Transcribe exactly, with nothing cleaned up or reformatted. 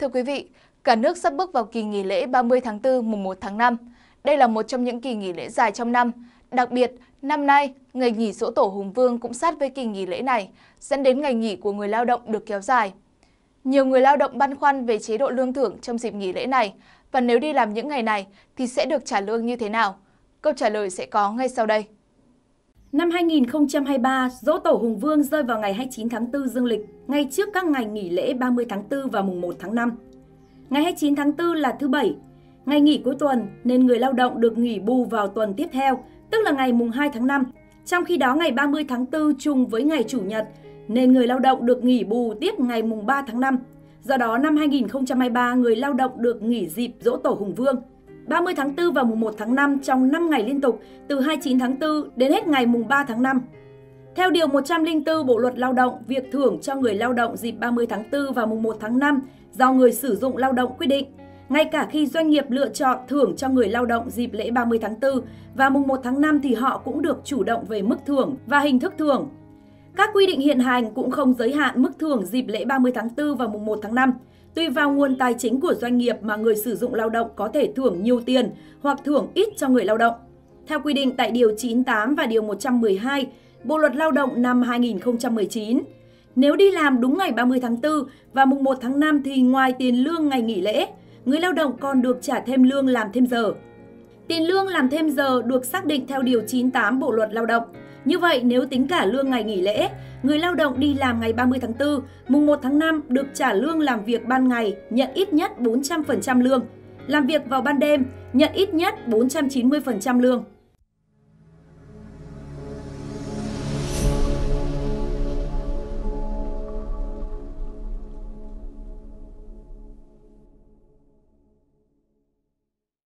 Thưa quý vị, cả nước sắp bước vào kỳ nghỉ lễ ba mươi tháng tư mùng một tháng năm. Đây là một trong những kỳ nghỉ lễ dài trong năm. Đặc biệt, năm nay, ngày nghỉ Giỗ Tổ Hùng Vương cũng sát với kỳ nghỉ lễ này, dẫn đến ngày nghỉ của người lao động được kéo dài. Nhiều người lao động băn khoăn về chế độ lương thưởng trong dịp nghỉ lễ này, và nếu đi làm những ngày này thì sẽ được trả lương như thế nào? Câu trả lời sẽ có ngay sau đây. Năm hai nghìn không trăm hai mươi ba, Giỗ Tổ Hùng Vương rơi vào ngày hai mươi chín tháng tư dương lịch, ngay trước các ngày nghỉ lễ ba mươi tháng tư và mùng một tháng năm. Ngày hai mươi chín tháng tư là thứ Bảy, ngày nghỉ cuối tuần nên người lao động được nghỉ bù vào tuần tiếp theo, tức là ngày mùng hai tháng năm. Trong khi đó ngày ba mươi tháng tư trùng với ngày Chủ nhật nên người lao động được nghỉ bù tiếp ngày mùng ba tháng năm. Do đó năm hai nghìn không trăm hai mươi ba người lao động được nghỉ dịp Giỗ Tổ Hùng Vương ba mươi tháng tư và mùng một tháng năm trong năm ngày liên tục từ hai mươi chín tháng tư đến hết ngày mùng ba tháng năm. Theo Điều một trăm lẻ bốn Bộ Luật Lao động, việc thưởng cho người lao động dịp ba mươi tháng tư và mùng một tháng năm do người sử dụng lao động quyết định. Ngay cả khi doanh nghiệp lựa chọn thưởng cho người lao động dịp lễ ba mươi tháng tư và mùng một tháng năm thì họ cũng được chủ động về mức thưởng và hình thức thưởng. Các quy định hiện hành cũng không giới hạn mức thưởng dịp lễ ba mươi tháng tư và mùng một tháng năm. Tùy vào nguồn tài chính của doanh nghiệp mà người sử dụng lao động có thể thưởng nhiều tiền hoặc thưởng ít cho người lao động. Theo quy định tại Điều chín mươi tám và Điều một trăm mười hai Bộ Luật Lao động năm hai nghìn không trăm mười chín, nếu đi làm đúng ngày ba mươi tháng tư và mùng một tháng năm thì ngoài tiền lương ngày nghỉ lễ, người lao động còn được trả thêm lương làm thêm giờ. Tiền lương làm thêm giờ được xác định theo Điều chín mươi tám Bộ Luật Lao động. Như vậy, nếu tính cả lương ngày nghỉ lễ, người lao động đi làm ngày ba mươi tháng tư, mùng một tháng năm được trả lương làm việc ban ngày nhận ít nhất bốn trăm phần trăm lương, làm việc vào ban đêm nhận ít nhất bốn trăm chín mươi phần trăm lương.